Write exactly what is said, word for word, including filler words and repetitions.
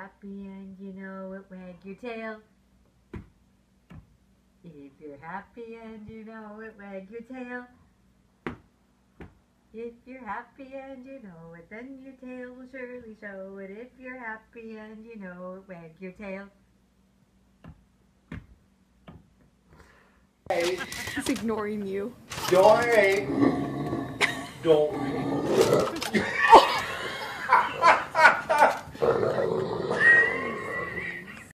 happy and you know it, wag your tail. If you're happy and you know it, wag your tail. If you're happy and you know it, then your tail will surely show it. If you're happy and you know it, wag your tail. He's ignoring you. Don't. Don't.